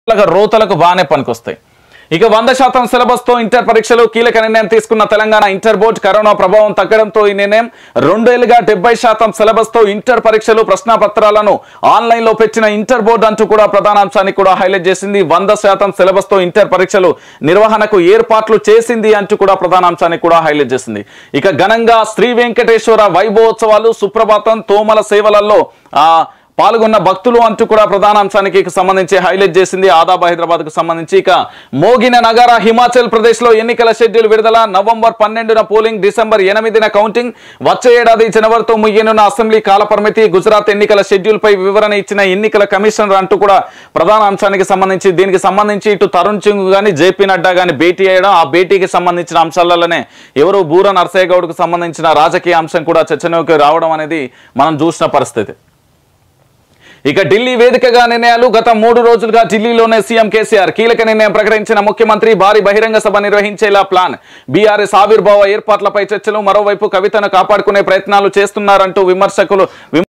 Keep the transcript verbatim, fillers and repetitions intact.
రోతలకు బాగానే పనికొస్తాయి. ఇక వంద శాతం సిలబస్ తో ఇంటర్ పరీక్షలు కీలక నిర్ణయం తీసుకున్న తెలంగాణ ఇంటర్ బోర్డు కరోనా ప్రభావం తగ్గడంతో ఈ నిర్ణయం రెండేళ్లుగా డెబ్బై శాతం సిలబస్ తో ఇంటర్ పరీక్షలు ప్రశ్నపత్రాలను ఆన్లైన్ లో పెట్టిన ఇంటర్ బోర్డు అంటూ కూడా ప్రధాన అంశాన్ని కూడా హైలైట్ చేసింది. వంద శాతం సిలబస్ తో ఇంటర్ పరీక్షలు నిర్వహణకు ఏర్పాట్లు చేసింది అంటూ కూడా ప్రధాన అంశాన్ని కూడా హైలైట్ చేసింది. ఇక ఘనంగా శ్రీ వెంకటేశ్వర వైభవోత్సవాలు సుప్రభాతం తోమల సేవలలో ఆ పాల్గొన్న భక్తులు అంటూ కూడా ప్రధాన అంశానికి సంబంధించి హైలైట్ చేసింది. ఆదాబ్ హైదరాబాద్ కు సంబంధించి ఇక మోగిన నగర హిమాచల్ ప్రదేశ్ లో ఎన్నికల షెడ్యూల్ విడుదల. నవంబర్ పన్నెండున పోలింగ్, డిసెంబర్ ఎనిమిదిన కౌంటింగ్. వచ్చే ఏడాది జనవరితో ముగియనున్న అసెంబ్లీ కాలపరిమితి. గుజరాత్ ఎన్నికల షెడ్యూల్ పై వివరణ ఇచ్చిన ఎన్నికల కమిషనర్ అంటూ కూడా ప్రధాన అంశానికి సంబంధించి దీనికి సంబంధించి ఇటు తరుణ్ సింగ్ గాని జేపీ నడ్డా గాని భేటీ అయ్యడం, ఆ భేటీకి సంబంధించిన అంశాలలోనే ఎవరు బూర నర్సయ్య గౌడ్ కు సంబంధించిన రాజకీయ అంశం కూడా చర్చలోకి రావడం అనేది మనం చూసిన పరిస్థితి. ఇక ఢిల్లీ వేదికగా నిర్ణయాలు. గత మూడు రోజులుగా ఢిల్లీలోనే సీఎం కేసీఆర్ కీలక నిర్ణయం ప్రకటించిన ముఖ్యమంత్రి భారీ బహిరంగ సభ నిర్వహించేలా ప్లాన్. బీఆర్ఎస్ ఆవిర్భావ ఏర్పాట్లపై చర్చలు. మరోవైపు కవితను కాపాడుకునే ప్రయత్నాలు చేస్తున్నారంటూ విమర్శకులు